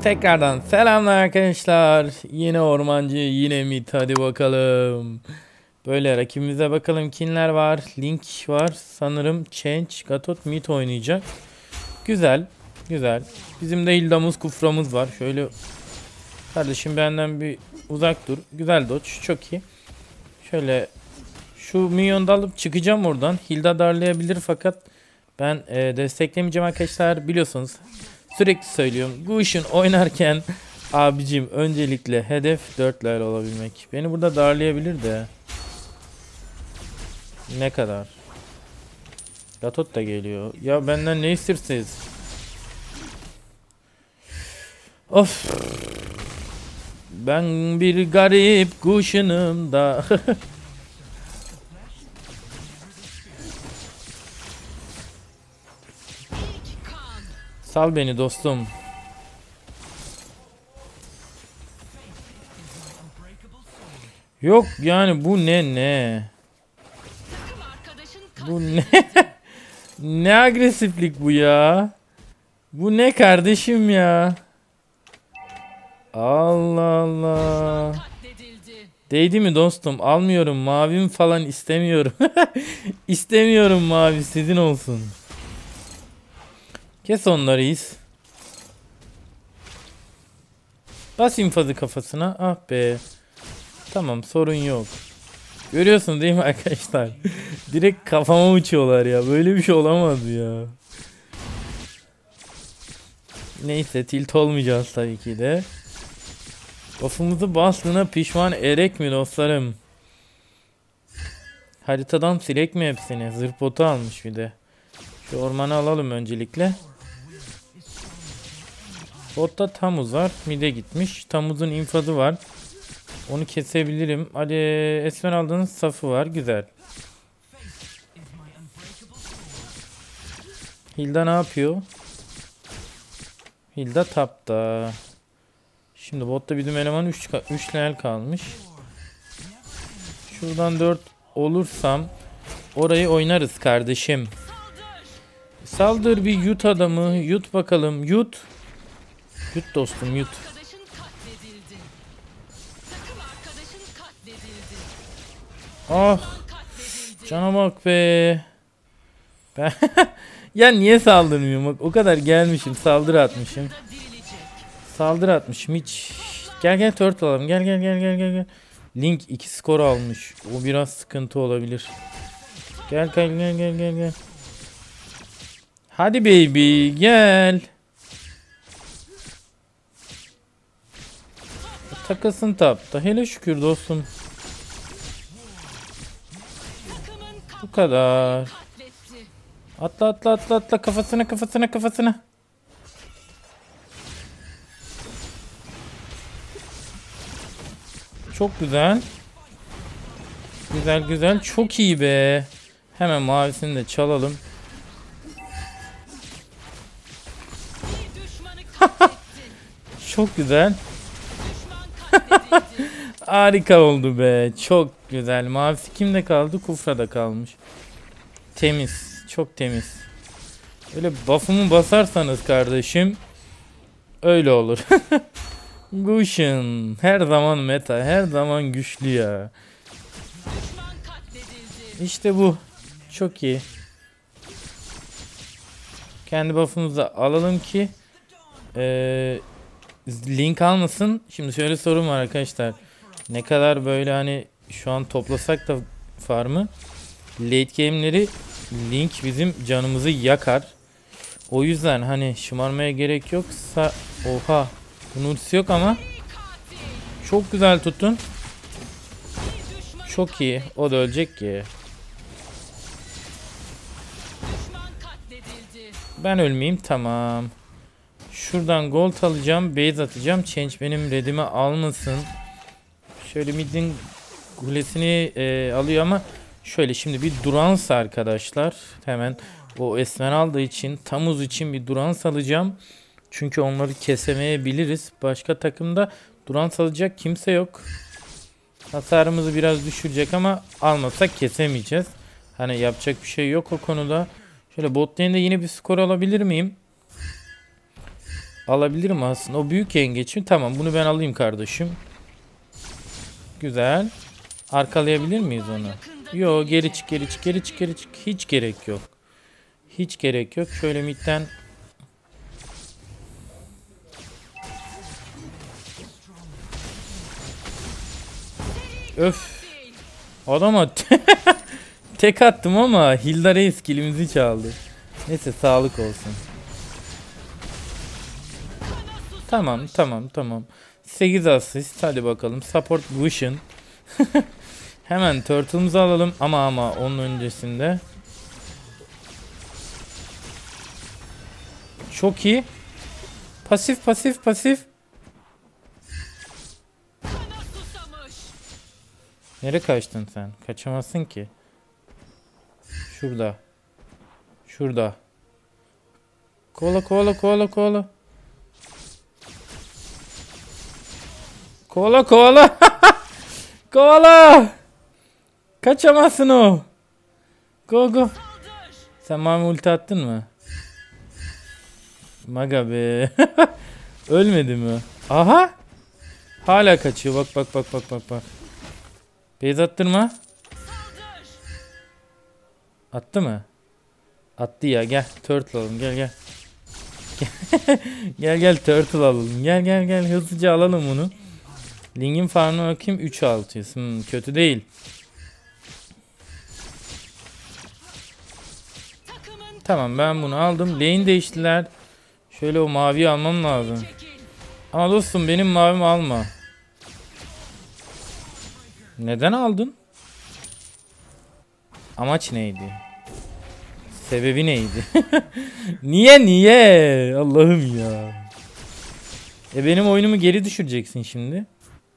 Tekrardan selamlar arkadaşlar. Yine ormancı, yine mid. Hadi bakalım. Böyle rakibimize bakalım kimler var. Link var. Sanırım Change, Gatot mid oynayacak. Güzel. Güzel. Bizim de Hilda'mız, Kufra'mız var. Şöyle kardeşim benden bir uzak dur. Güzel dodge. Çok iyi. Şöyle şu minyonu da alıp çıkacağım oradan. Hilda darlayabilir fakat ben desteklemeyeceğim arkadaşlar. Biliyorsunuz. Sürekli söylüyorum. Gush'un oynarken abicim öncelikle hedef 4 level olabilmek. Beni burada darlayabilir de. Ne kadar? Gatot da geliyor. Ya benden ne istirsiniz? Of. Ben bir garip kuşunum da. Sal beni dostum. Yok yani bu ne? Bu ne? Ne agresiflik bu ya? Bu ne kardeşim ya? Allah Allah. Değdi mi dostum? Almıyorum. Mavim falan istemiyorum. İstemiyorum mavi sizin olsun. Kes onları iz. Bas infazı kafasına. Ah be. Tamam sorun yok. Görüyorsun değil mi arkadaşlar? Direkt kafama uçuyorlar ya. Böyle bir şey olamaz ya. Neyse tilt olmayacağız tabii ki de. Buff'umuzu bastığına pişman erek mi dostlarım? Haritadan silek mi hepsini? Zırh botu almış bir de. Şu ormanı alalım öncelikle. Botta Tamuz var. Mid'e gitmiş. Tamuz'un infazı var. Onu kesebilirim. Hadi Esmeralda'nın safı var. Güzel. Hilda ne yapıyor? Hilda tapta. Şimdi botta bizim eleman 3 level kalmış. Şuradan 4 olursam orayı oynarız kardeşim. Saldır bir yut adamı. Yut bakalım. Yut. Yut dostum yut. Ah. Cana bak be. Ben ya niye saldırmıyorum? Bak o kadar gelmişim. Saldırı atmışım. Saldırı atmışım hiç. Gel turtle alalım. Gel. Link 2 skor almış. O biraz sıkıntı olabilir. Gel. Hadi baby gel. Takasın tapta. Hele şükür dostum. Bu kadar. Atla kafasına. Çok güzel. Güzel. Çok iyi be. Hemen mavisini de çalalım. Çok güzel. Harika oldu be. Çok güzel. Mavisi kimde kaldı? Kufra'da kalmış. Temiz. Çok temiz. Öyle buff'ımı basarsanız kardeşim öyle olur. Gush'un her zaman meta. Her zaman güçlü ya. İşte bu. Çok iyi. Kendi buff'ımızı da alalım ki link almasın. Şimdi şöyle sorun var arkadaşlar. Ne kadar böyle hani şu an toplasak da farmı late game'leri link bizim canımızı yakar. O yüzden hani şımarmaya gerek yoksa oha bunun ultisi yok ama çok güzel tutun. Çok iyi. O da ölecek ki. Ben ölmeyeyim tamam. Şuradan gold alacağım. Base atacağım. Change benim redimi almasın. Şöyle midin kulesini alıyor ama şöyle şimdi bir durans arkadaşlar. Hemen o Esmeralda için, Tamuz için bir durans alacağım. Çünkü onları kesemeyebiliriz. Başka takımda durans alacak kimse yok. Hasarımızı biraz düşürecek ama almasak kesemeyeceğiz. Hani yapacak bir şey yok o konuda. Şöyle bot lane'de yine bir skor alabilir miyim? Alabilirim aslında. O büyük yengeç mi? Tamam, bunu ben alayım kardeşim. Güzel. Arkalayabilir miyiz onu? Yo, geri çık, geri çık, geri çık, geri çık. Hiç gerek yok. Hiç gerek yok. Şöyle midden. Öf. Adama tek attım ama Hilda Reis kilimizi çaldı. Neyse, sağlık olsun. Tamam, tamam, tamam. 8 asist. Hadi bakalım. Support Vision. Hemen turtle'ımızı alalım. Ama onun öncesinde. Çok iyi. Pasif, pasif, pasif. Nereye kaçtın sen? Kaçamazsın ki. Şurada. Şurada. Kovala, kovala, kovala, kovala. Kovala, kovala. Kovala. Kaçamazsın o. Go, go. Sen mavi ulti attın mı? Maga be. Ölmedi mi? Aha. Hala kaçıyor. Bak, bak, bak, bak, bak, bak. Beyz attırma. Attı mı? Attı ya. Gel. Turtle alalım. Gel, gel. Gel, gel. Turtle alalım. Gel, gel, gel. Hızlıca alalım bunu. Ling'in farmına bakayım. 3-600. Kötü değil. Tamam, ben bunu aldım. Lane değiştiler. Şöyle o maviyi almam lazım. Ama dostum, benim mavimi alma. Neden aldın? Amaç neydi? Sebebi neydi? Niye? Allah'ım ya. Benim oyunumu geri düşüreceksin şimdi.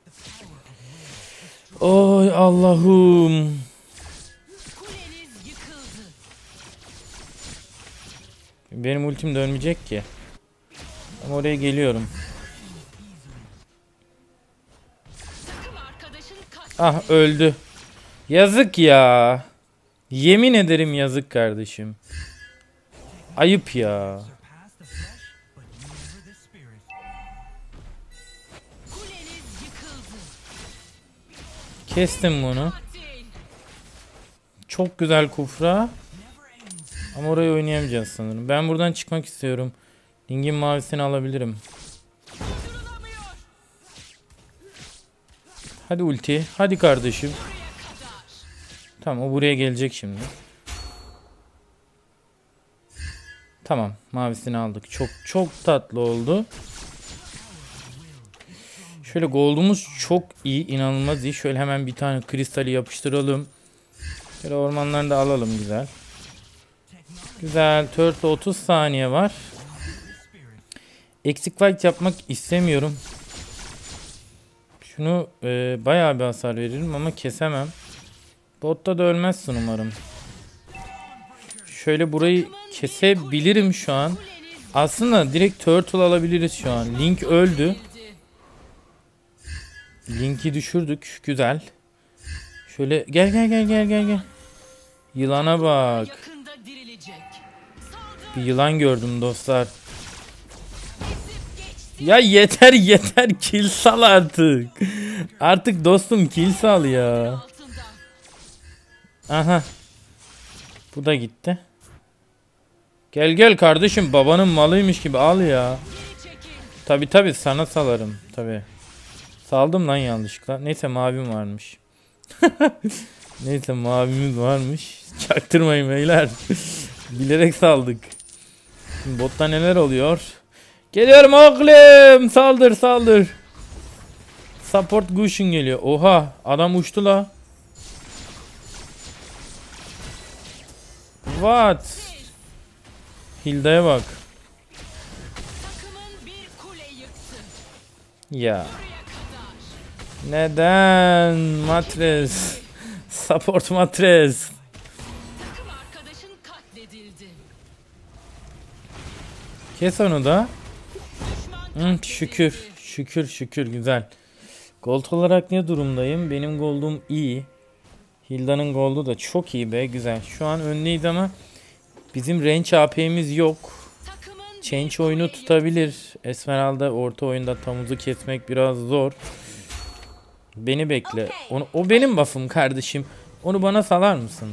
Oy Allah'ım. Benim ultim dönmeyecek ki. Ama oraya geliyorum. Ah, öldü. Yazık ya. Yemin ederim yazık kardeşim. Ayıp ya. Kestim bunu. Çok güzel kufra. Ama orayı oynayamayacağız sanırım. Ben buradan çıkmak istiyorum. Ling'in mavisini alabilirim. Hadi ulti. Hadi kardeşim. Tamam, o buraya gelecek şimdi. Tamam, mavisini aldık. Çok çok tatlı oldu. Şöyle gold'umuz çok iyi, inanılmaz iyi. Şöyle hemen bir tane kristali yapıştıralım. Şöyle ormanlarını da alalım, güzel. Güzel. Turtle 30 saniye var. Eksik fight yapmak istemiyorum. Şunu bayağı bir hasar veririm ama kesemem. Botta da ölmezsin umarım. Şöyle burayı kesebilirim şu an. Aslında direkt turtle alabiliriz şu an. Link öldü. Link'i düşürdük. Güzel. Şöyle gel, gel, gel, gel, gel, gel. Yılana bak. Bir yılan gördüm dostlar. Ya yeter, yeter, kill sal artık. Artık dostum, kill sal ya. Aha. Bu da gitti. Gel, gel kardeşim, babanın malıymış gibi al ya. Tabi tabi, sana salarım tabi. Saldım lan yanlışlıkla. Neyse, mavim varmış. Neyse, mavimiz varmış. Çaktırmayın beyler. Bilerek saldık. Şimdi botta neler oluyor? Geliyorum oğlum. Saldır, saldır. Support Gush'un geliyor. Oha, adam uçtu la. What? Hilda'ya bak. Ya. Neden? Matres. Support matres. Kes onu da. Şükür. Şükür, şükür, güzel. Gold olarak ne durumdayım? Benim gold'um iyi. Hilda'nın gold'u da çok iyi be, güzel. Şu an öndeyiz ama bizim range AP'miz yok. Change oyunu tutabilir. Esmeralda orta oyunda Tamuz'u kesmek biraz zor. Beni bekle. O benim buff'ım kardeşim. Onu bana salar mısın?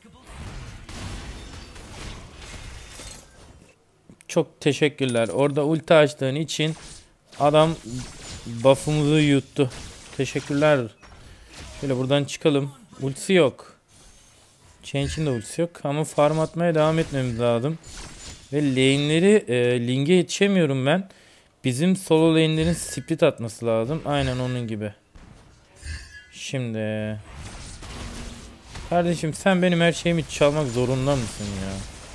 Çok teşekkürler. Orada ulti açtığın için adam buff'ımızı yuttu. Teşekkürler. Şöyle buradan çıkalım. Ultisi yok. Change'in de ultisi yok. Ama farm atmaya devam etmemiz lazım. Ve lane'leri Ling'e yetişemiyorum ben. Bizim solo lane'lerin split atması lazım. Aynen onun gibi. Şimdi. Kardeşim sen benim her şeyimi çalmak zorunda mısın ya?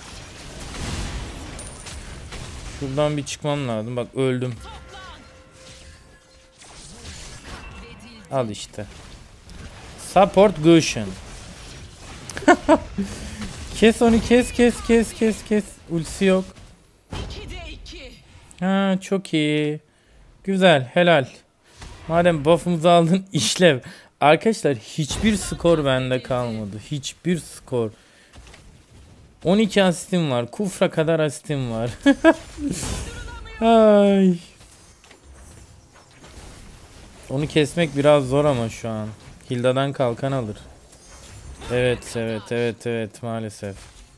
Şuradan bir çıkmam lazım. Bak öldüm. Al işte. Support Gusion. Kes onu, kes. Ultisi yok. Ha, çok iyi. Güzel, helal. Madem buff'ımızı aldın, işlev. Arkadaşlar hiçbir skor bende kalmadı. Hiçbir skor. 12 asistim var. Kufra kadar asistim var. Ay. Onu kesmek biraz zor ama şu an. Hilda'dan kalkan alır. Evet maalesef.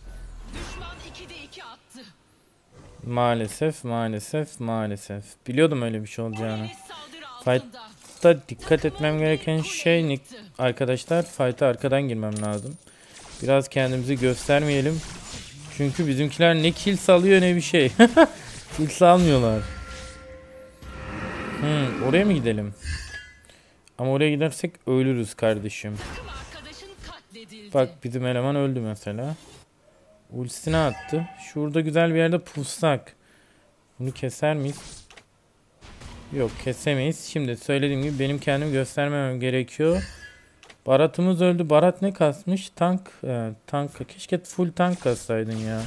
Maalesef. Biliyordum öyle bir şey olacağını. Fight'ta dikkat etmem gereken şey arkadaşlar, fight'a arkadan girmem lazım. Biraz kendimizi göstermeyelim. Çünkü bizimkiler ne kill salıyor ne bir şey. Kill salmıyorlar. Oraya mı gidelim? Ama oraya gidersek ölürüz kardeşim. Bak bizim eleman öldü mesela. Ultisini attı. Şurada güzel bir yerde pussak. Bunu keser miyiz? Yok, kesemeyiz. Şimdi söylediğim gibi benim kendimi göstermemem gerekiyor. Barat'ımız öldü. Barat ne kasmış? Tank. Tank. Keşke full tank kassaydın ya.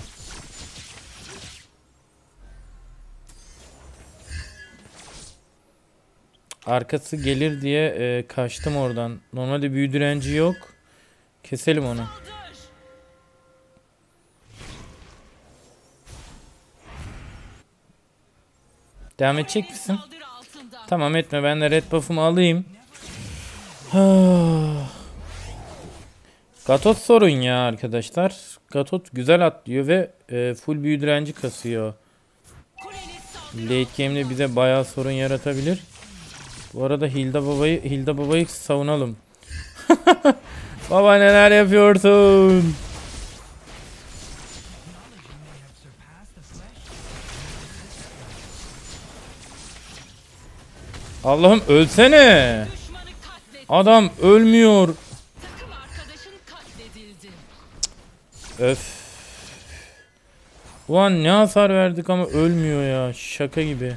Arkası gelir diye kaçtım oradan. Normalde büyü direnci yok. Keselim onu. Devam edecek misin? Tamam, etme. Ben de red buff'ımı alayım. Gatot sorun ya arkadaşlar. Gatot güzel atlıyor ve full büyü direnci kasıyor. Late game'de bize bayağı sorun yaratabilir. Bu arada Hilda babayı savunalım. Baba neler yapıyorsun? Allah'ım ölsene. Adam ölmüyor. Öf. Ulan ne hasar verdik ama ölmüyor ya. Şaka gibi.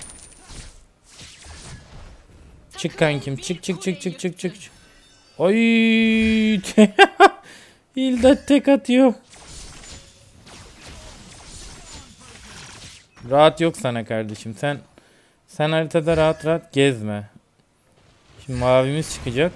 Çık kankim. Çık. Ay. Hilda tek atıyor. Rahat yok sana kardeşim. Sen haritada rahat gezme. Şimdi mavimiz çıkacak.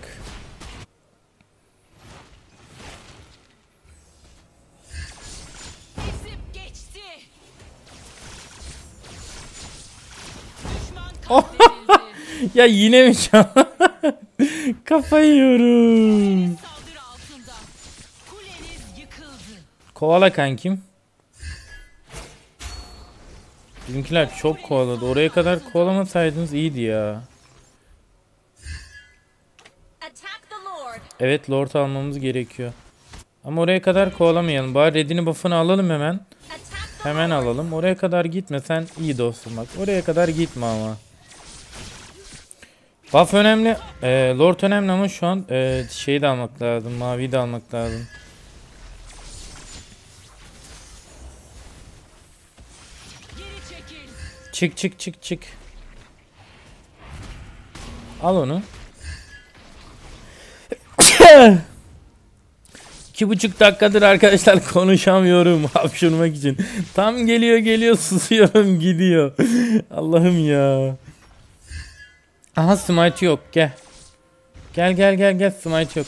Ya yine mi çal? Kafayı yiyorum. Kovala kankim. Bizimkiler çok kovaladı. Oraya kadar kovalamasaydınız iyiydi ya. Evet, Lord almamız gerekiyor. Ama oraya kadar kovalamayalım. Bari Red'ini buff'ını alalım hemen. Hemen alalım. Oraya kadar gitme, sen iyi dostum bak. Oraya kadar gitme ama. Buff önemli. Lord önemli ama şu an şeyi de almak lazım. Maviyi de almak lazım. Çık. Al onu. 2,5 dakikadır arkadaşlar konuşamıyorum hapşurmak için. Tam geliyor susuyorum gidiyor. Allah'ım ya. Aha, smite yok, gel. Gel smite yok.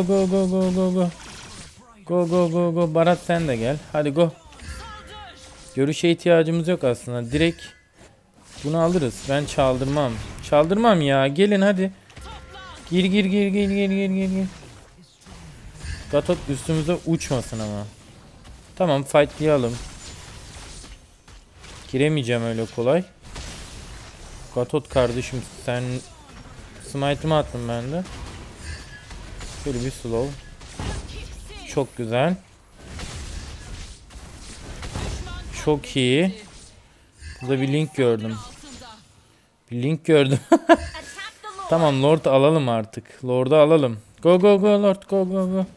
Go. Go. Barat sen de gel. Hadi go. Görüşe ihtiyacımız yok aslında. Direkt bunu alırız. Ben çaldırmam. Çaldırmam ya. Gelin hadi. Gir gir gir gir gir gir gir gir. Gatot üstümüze uçmasın ama. Tamam, fightlayalım. Giremeyeceğim öyle kolay. Gatot kardeşim, sen smite'ımı attın ben de. Şöyle bir slow. Çok güzel. Çok iyi. Burada bir link gördüm. Bir link gördüm. Tamam, Lord alalım artık. Lord'u alalım. Go go go Lord, go go go.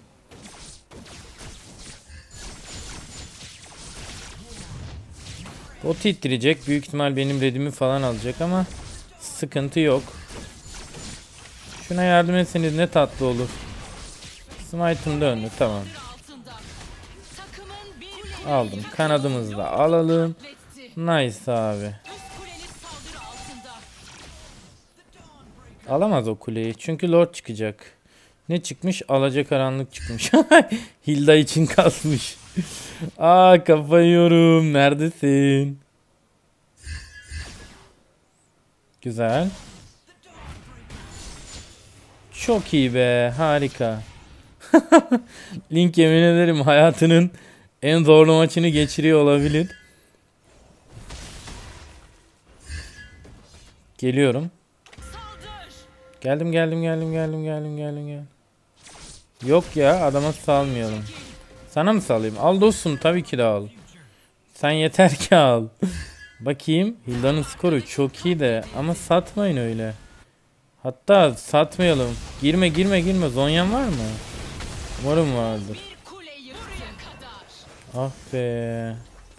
Bot ittirecek. Büyük ihtimal benim redimi falan alacak ama sıkıntı yok. Şuna yardım etseniz ne tatlı olur. Smite'ım döndü, tamam. Aldım. Kanadımızı da alalım. Nice abi. Alamaz o kuleyi. Çünkü Lord çıkacak. Ne çıkmış? Alacakaranlık çıkmış. Hilda için kasmış. Aa, kafayı yiyorum. Neredesin? Güzel. Çok iyi be. Harika. Link, yemin ederim hayatının en zorlu maçını geçiriyor olabilir. Geliyorum. Geldim. Yok ya, adama salmayalım. Sana mı salayım? Al dostum, tabii ki de al. Sen yeter ki al. Bakayım, Hilda'nın skoru çok iyi de ama satmayın öyle. Hatta satmayalım. Girme. Zonyan var mı? Umarım vardır. Ah be.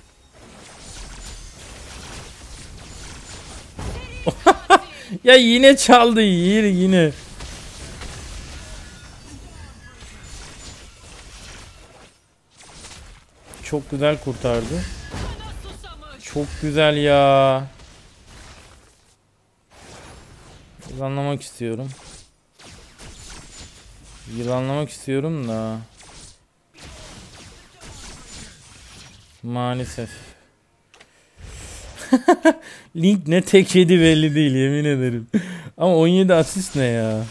Ya yine çaldı yine. Çok güzel kurtardı. Çok güzel ya. Yılanlamak istiyorum da. Maalesef. Link ne tek yedi belli değil, yemin ederim. Ama 17 asist ne ya?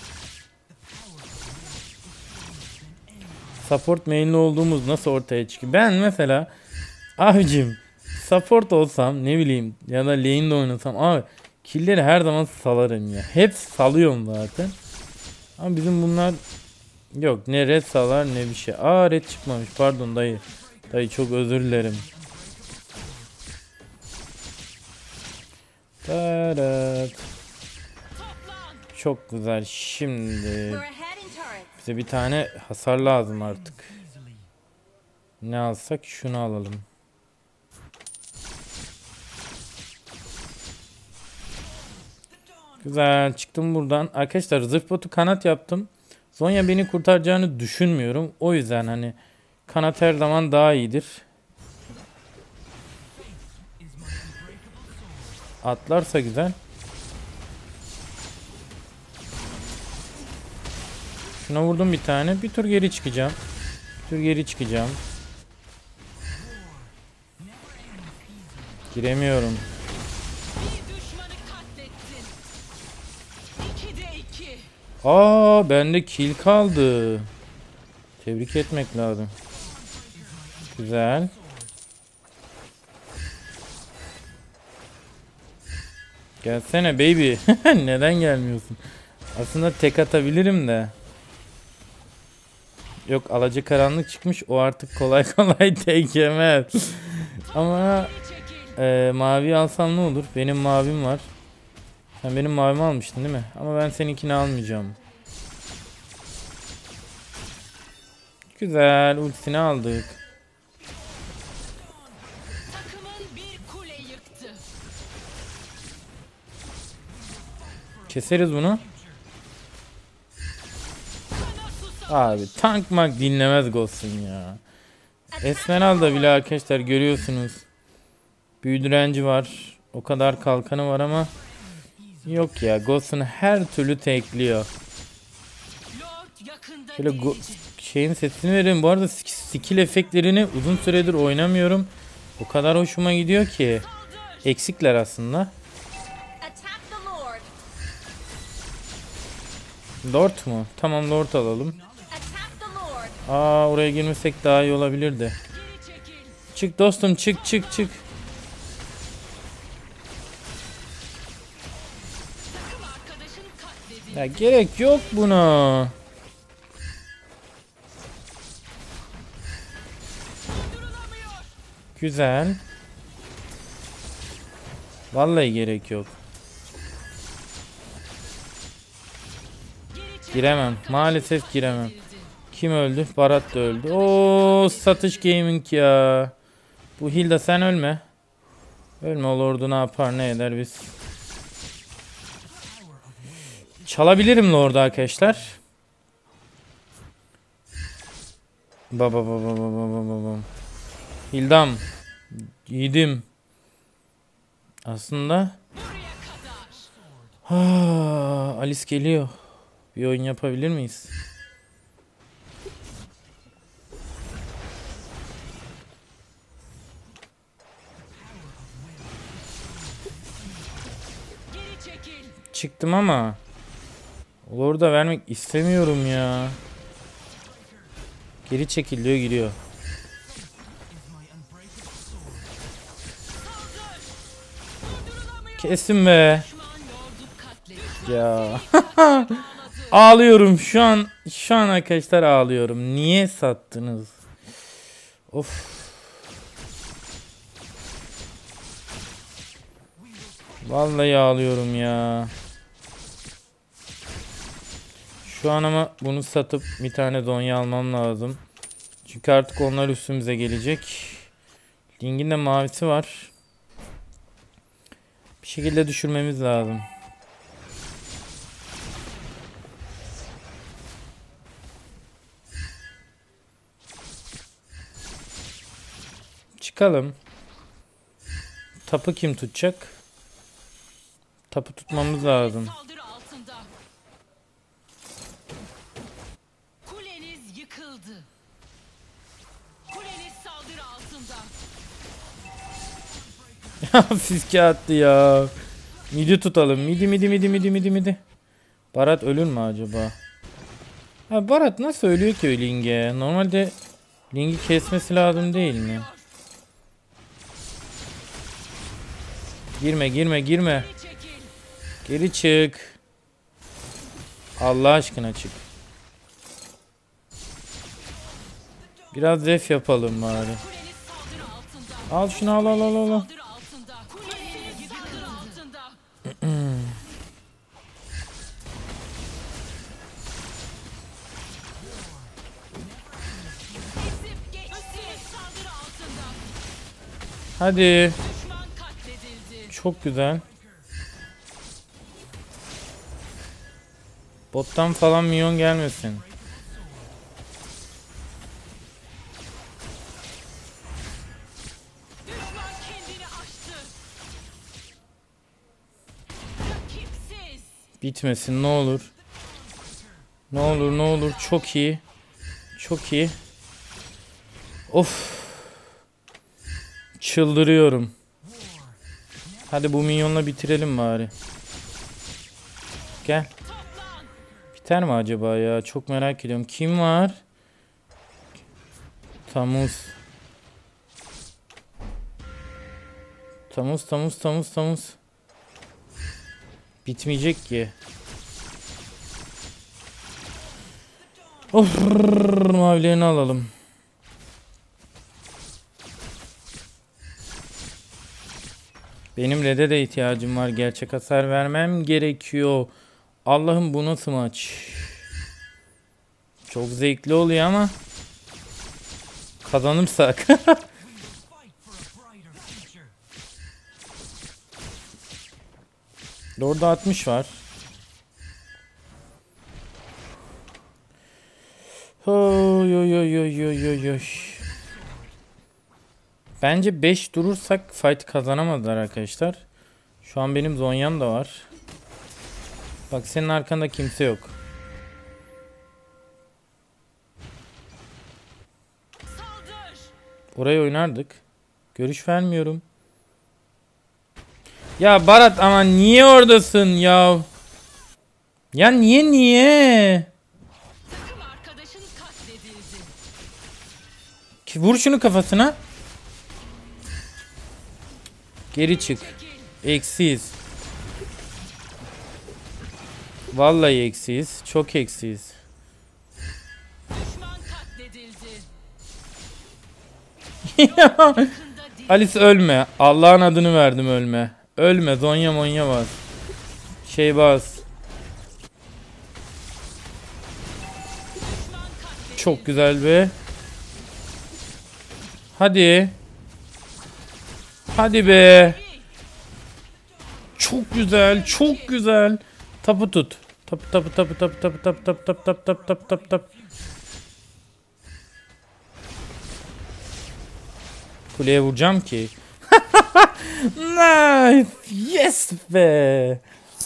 Support main'li olduğumuz nasıl ortaya çıkıyor? Ben mesela abicim support olsam, ne bileyim, ya da lane'de oynasam abi, killleri her zaman salarım ya. Hep salıyorum zaten. Ama bizim bunlar yok. Ne red salar ne bir şey. Aa, red çıkmamış. Pardon dayı. Dayı çok özür dilerim. Evet. Çok güzel. Şimdi bize bir tane hasar lazım artık. Ne alsak? Şunu alalım. Güzel. Çıktım buradan. Arkadaşlar, zırh botu kanat yaptım. Zonya beni kurtaracağını düşünmüyorum. O yüzden hani kanat her zaman daha iyidir. Atlarsa güzel. Şuna vurdum bir tane. Bir tur geri çıkacağım. Giremiyorum. Aa, bende kill kaldı. Tebrik etmek lazım. Güzel. Gelsene baby. Neden gelmiyorsun? Aslında tek atabilirim de. Yok, alacakaranlık çıkmış. O artık kolay kolay tek yemez. Ama mavi alsam ne olur? Benim mavim var. Sen benim mavimi almıştın değil mi? Ama ben seninkini almayacağım. Güzel. Ultisini aldık. Keseriz bunu. Abi tank mak dinlemez Ghost'un ya. Esmeralda bile arkadaşlar görüyorsunuz. Büyü direnci var. O kadar kalkanı var ama yok ya, Ghost'un her türlü tekliyor. Şöyle şeyin sesini verin. Bu arada skill efektlerini uzun süredir oynamıyorum. O kadar hoşuma gidiyor ki. Eksikler aslında. Lord mu? Tamam, Lord alalım. Oraya girmesek daha iyi olabilirdi. Çık dostum, çık çık çık. Ya gerek yok buna. Güzel. Vallahi gerek yok. Giremem. Maalesef giremem. Kim öldü? Barat da öldü. Oo, satış gaming ya. Bu Hilda sen ölme. Ölme, o Lord'u ne yapar ne eder biz. Çalabilirim Lord'u arkadaşlar. Baba. Hildam. Yiğidim. Aslında. Alice geliyor. Bir oyun yapabilir miyiz? Çıktım ama orada vermek istemiyorum ya. Geri çekiliyor, giriyor. Kesin be. Ya. Ağlıyorum şu an. Şu an arkadaşlar ağlıyorum. Niye sattınız? Of. Vallahi ağlıyorum ya. Şu an ama bunu satıp bir tane Zonya almam lazım. Çünkü artık onlar üstümüze gelecek. Ling'in de mavisi var. Bir şekilde düşürmemiz lazım. Çıkalım. Tapı kim tutacak? Tapı tutmamız lazım. Kuleniz yıkıldı. Kuleniz saldırı altında. Fiske attı ya. Midi tutalım. Midi. Barat ölür mü acaba? Ha, Barat nasıl ölüyor ki o Ling'e? Normalde Ling'i kesmesi lazım değil mi? Girme. Geri çık. Allah aşkına çık. Biraz def yapalım bari. Al şunu, al. Hadi. Çok güzel. Bottan falan minyon gelmesin. Bitmesin ne olur. Ne olur. Çok iyi. Of. Çıldırıyorum. Hadi bu minyonla bitirelim bari. Gel. Biter mi acaba ya? Çok merak ediyorum. Kim var? Tamuz. Bitmeyecek ki. Of, mavilerini alalım. Benim red'e de ihtiyacım var. Gerçek hasar vermem gerekiyor. Allah'ım, bu nasıl maç? Çok zevkli oluyor ama kazanırsak. Orada 60 var. Oy. Bence 5 durursak fight kazanamazlar arkadaşlar. Şu an benim Zonya'm da var. Bak, senin arkanda kimse yok. Orayı oynardık. Görüş vermiyorum. Ya Barat ama niye oradasın ya? Ya niye? Takım arkadaşın katledildi. Vur şunu kafasına. Geri çık. Eksiyiz. Vallahi eksiyiz. Çok eksiyiz. Düşman katledildi. Alice ölme. Allah'ın adını verdim ölme. Ölme. Zonya monya bas. Şey bas. Çok güzel be. Hadi. Hadi be. Çok güzel. Çok güzel. Tapu tut. Tapu. Kuleye vuracağım ki. Nice. Yes be.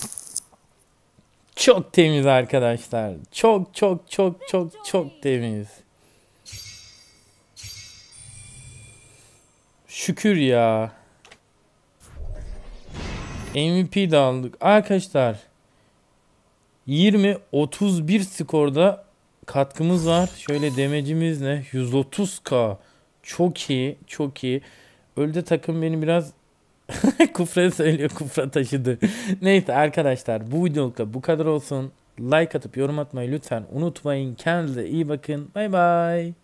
Çok temiz arkadaşlar. Çok temiz. Şükür ya. MVP de aldık. Arkadaşlar 20-31 skorda katkımız var. Şöyle demecimiz ne? 130k. Çok iyi. Ölde takım beni biraz kufre söylüyor. Kufra taşıdı. Neyse arkadaşlar bu videolukta bu kadar olsun. Like atıp yorum atmayı lütfen unutmayın. Kendinize iyi bakın. Bay bay.